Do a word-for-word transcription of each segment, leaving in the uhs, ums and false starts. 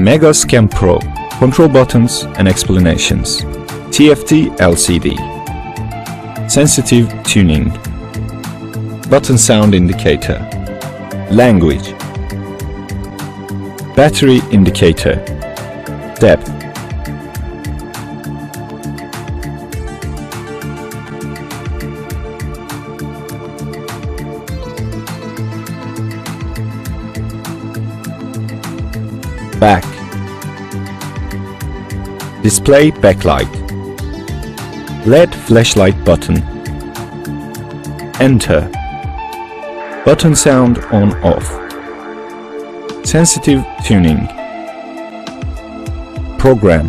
Megascan Pro, control buttons and explanations. T F T L C D. Sensitive tuning. Button sound indicator. Language. Battery indicator. Depth. Back. Display backlight. L E D flashlight button. Enter. Button sound on off. Sensitive tuning. Program.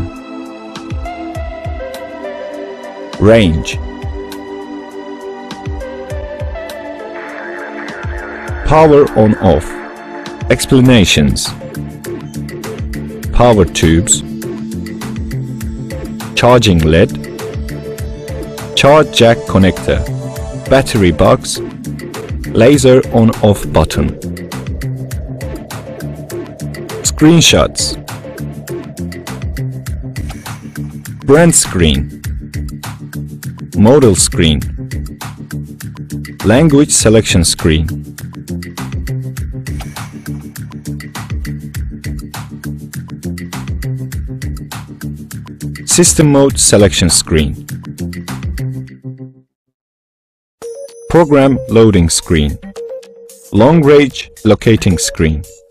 Range. Power on off. Explanations. Power tubes. Charging L E D. Charge jack connector. Battery box. Laser on-off button. Screenshots. Brand screen. Model screen. Language selection screen. System mode selection screen. Program loading screen. Long range locating screen.